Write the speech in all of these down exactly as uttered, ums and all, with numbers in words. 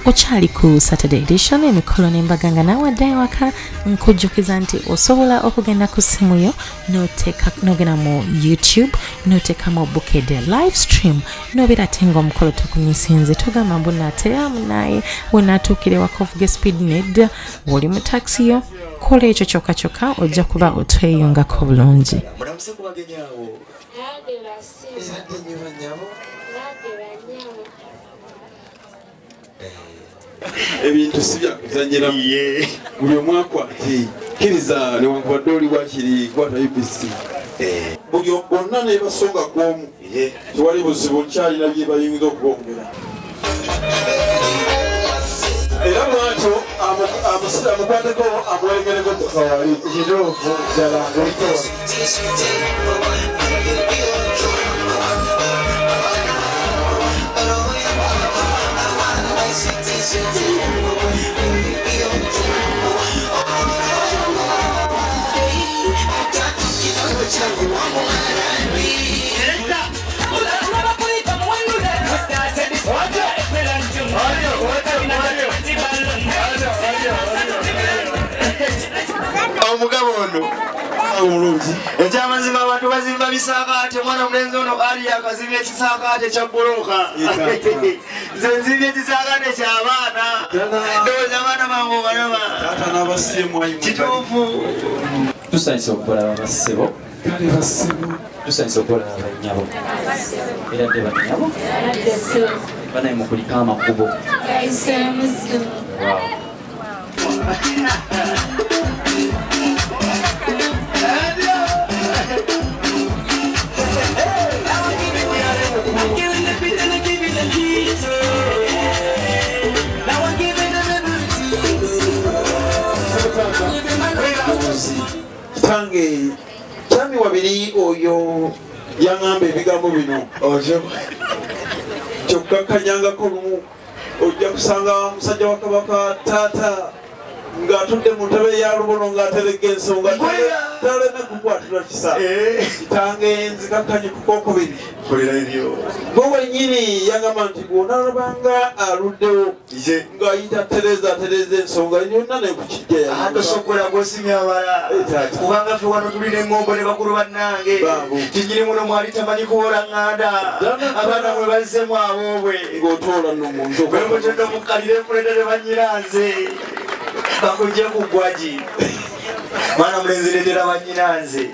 Ochali ku Saturday edition Emikolo nembaganga nawe dai waka nkujjukiza nti osobola okugenda ku simu yo noteka nogena mu YouTube noteka mu Bukedde live stream nobera tengo omukolo tukunyisinze tugamba mbona teramu naye wenatukire wakovuge speed ned woli mu taxi yo kola ekyo kyokka kyokka ojja kuba otweyungako bulungi. Ebintu sibya kuzanyira ye buli omwaka ati kiriza ne wankubadde oli bwakiri kwata U B C eh buli bonna ne basonga kwomu ye twali buzibu nkyali na bye bayinza okubongera era mwato amusira mukwateko amwegereko tukawali kirofu jala ngolito Omugabono omulungi ekyamazima abantu bazimba bisakaate mwana mulenzi ono ali akazimba ekisakaate kya bboloka nze nzimba ekisakaate ky'abaana ndowooza abaana mangu balaba taata n'abasiemu ayi kituufu tusanyisa okukola abassebo kale bassebo tusanyisa okukola abanyabo era dde banyabo banaye mukuliko amakubo Tange chami wabiri oyo yangamba ebigambo bino ojo kyokka kanyangako lumu ojja kusanga musajja wa Kabaka taata ng'atudde mu ntebe ya lubono ng'atereka ensonga taleme kukwatira kisa kitange nzikakkanye ku kookubiri kolera ebyo gwe wennyini yangamba nti bw'onalabanga aluddewo ng'ayita tereza tereza ensonga yonna ne kukijja atosokola gwosimya abala kubanga ffe wano tulina eŋŋombo ne bakulu bannange kinyini muno mwali tamanyi kuwola ŋŋanda abaana mwe bazzemu aboobwe ng'otoola nno mu nzo bwe mutenda mukkalire empuledde ne banyiranze bakujja kugwaji mwana mulenzi leetera banyiranze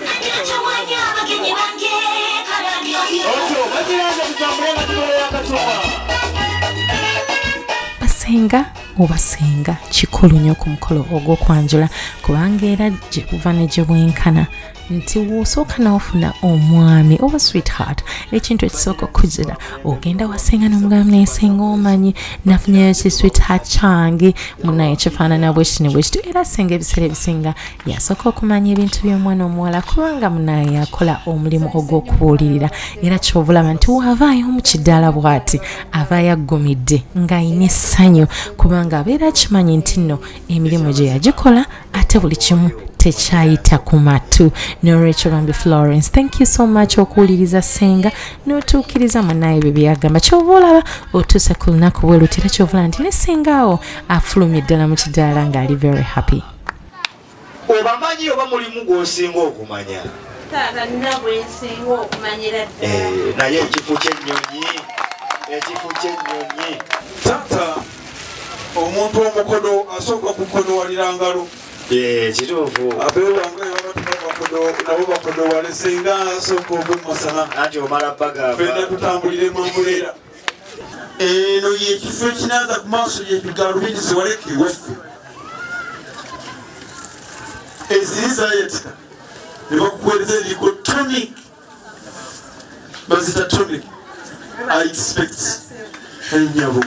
basenga obasenga kikulu nnyo ku mukolo ogw'okwanjula kubanga era gye buva ne gye bwenkana nti wosooka n'ofuna omwami oba sweetheart ekintu ekisooka okuzira ogenda wasenga n'omugamba neesenga omanyi nafunyeyo ki sweetheart kyange munaye kifaanana bwe kiti ne bwe kiti era senga ebiseera ebisinga yasooka okumanya ebintu by'omwana omuwala kubanga munaye yakola omulimu ogw'okubuulirira era ky'ovulaba nti waavaayo mu kidaala bw'ati avaayo aggumidde ng'ayina essanyu kubanga abeera akimanyi nti nno emirimu gye yagikola ate buli kimu tekyayita ku matu. N'olwekyo bambi Florence, thank you so much okuwuliriza senga n'otuukiriza munnaye bye byagamba ky'oba olaba otuuse ku lunaku bwe luti era ky'ovula nti ne sengaawo afulumye ddala mu kidaala ng'ali very happy. Obamanyi oba mulimu gw'osinga okumanya? Taata nina bwe nsinga okumanyira ddala. Naye ekifo ky'ennyonyi ekifo ky'ennyonyi taata omuntu omukodo asooka kukodowalira ngalo kituufu abeewanga nabo bakodowale singa asooka ove mumasana anti omala bagava fenna tutambulire mwambuleera eno yekifo ekinaza ku maaso yebigalubindi ziwalekiri waffe ezirizayetika ne bakuweereza eriko Tonny bazita Tonny I expect ennyabo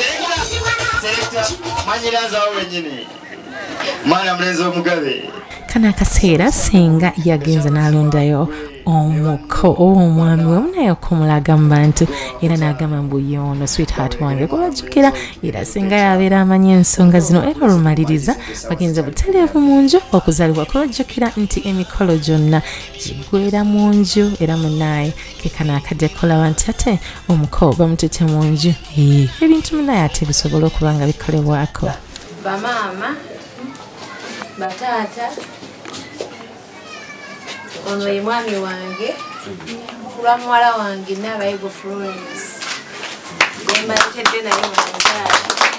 manyiranza wenyini mwana mulenzi omugabe kano akaseera senga yagenze n'alondayo omuko ow'omwami we munaye okumulaga mu bantu era n'agamba mbu yono sweetheart wange kubajjukira era singa yabeera amanyi ensonga zino era olumaliriza bagenze butereevu mu nju okuzaalibwa kubajjukira nti emikolo gyonna gigwera mu nju era munaye kekano akadde kulaba nti ate omuko bamutute mu nju ebintu munaye ate bisobola okuba nga bikolebwako bamaama bataata ono ye mwami wange lwa muwala wange Naabayigo Florence yembalekedde naye wanzaala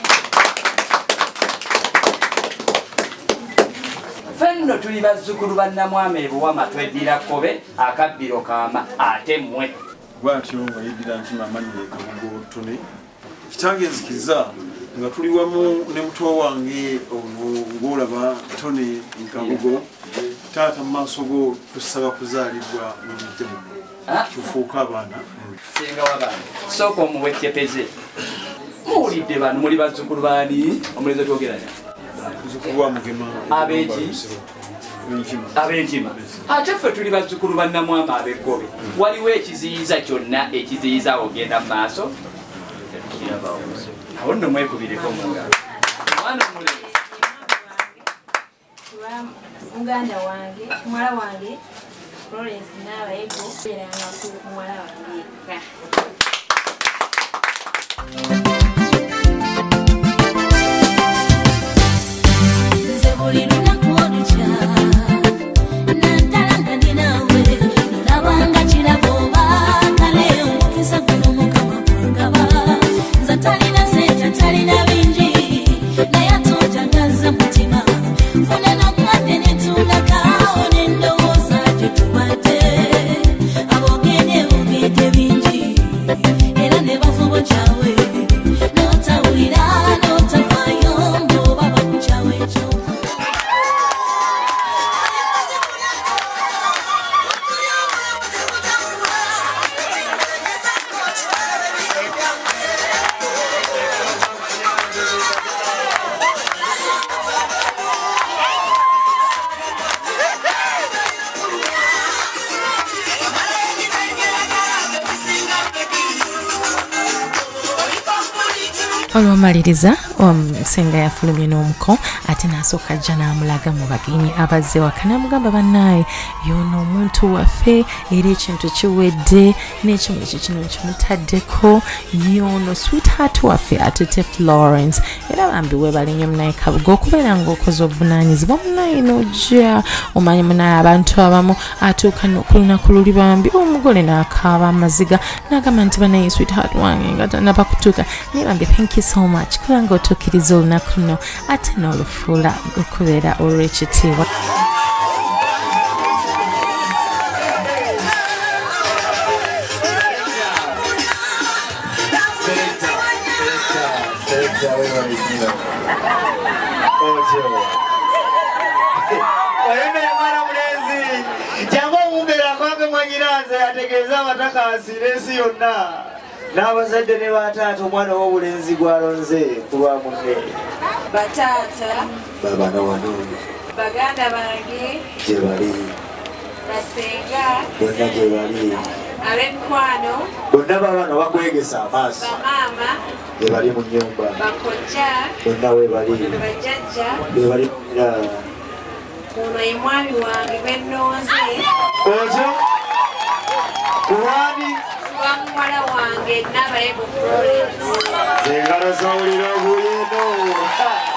fenno tuli bazzukulu bannamwami ebuwama tweddira kkobe akabbiro kaama ate mmwe bwatyo nga yeddira nti mamanyi Kabugo Tonny kitange nzikiriza nga tuli wamu ne muto wange ng'olaba Tonny Kabugo taata mu maaso go tusaba kuzaalibwa mu bujjamu tufuuka abaana singa w'abaana sooka omuwekyepeze muwulidde bano muli bazzukulu baani omulenzi otwogeranya muzzukulu wa Mugema abeki ab'enkima ate ffe tuli bazzukulu bannamwami ab'eggobe waliwo ekiziyiza kyonna ekiziyiza ogenda mu maaso awo nno mwekubireko mungalo mwana omulenzi muganda wange muwala wange Florence Naabayigo beeranga ku muwala wange yekka nze buli lunaku olukya naddala nga ndi naawe labanga kirabo oba kale omukisa guno mukama gwangaba nze talina sente talina bingi naye atonjagaza mutima funa nokwadde netulakaawo nendowooza gye tubadde abogedde bogedde bingi era ne bafubo kyawe n'otawulira n'otafaayo ng'oba bakukyawe ekyo olwomaliriza omusenga yafulumye n'omuko ate n'asooka ajja n'amulaga mu bagenyi abazze waka n'amugamba bannaaye yono omuntu waffe era ekintu kiwedde n'ekimu ekyo kino kimutaddeko yono sweetheart waffe atute Florence era bambi webale nnyo munaye Kabugo okubeera ng'okoze obuvunaanyizibwa munaye n'ojja omanyi munaye abantu abamu atuuka ku lunaku luli bambi omugole n'akaaba amaziga n'agamba nti banaye sweetheart wange nga tanaba kutuuka naye bambi thank you so much kubanga otuukiriza olunaku luno ate n'olufuula okubeera olw'ekitiibwa oyemere mwana mulenzi jangu omumbeera akwage mwanyiraze ategeeza amataka asiira ensi yonna n'abazadde ne bataata omwana w'obulenzi gwalonze ku lwa munne bataata babaana wano baganda bange gye bali basenga bonna gye bali ab'emikwano bonna babaana bakwegesa amaaso bamaama gye bali mu nnyumba bakojja bonna we bali bajjajja be bali mumira ono ye mwami wange gwennonze otyo kuwani lwa muwala wange Naabayigo Florence engalo z'owulira obuyino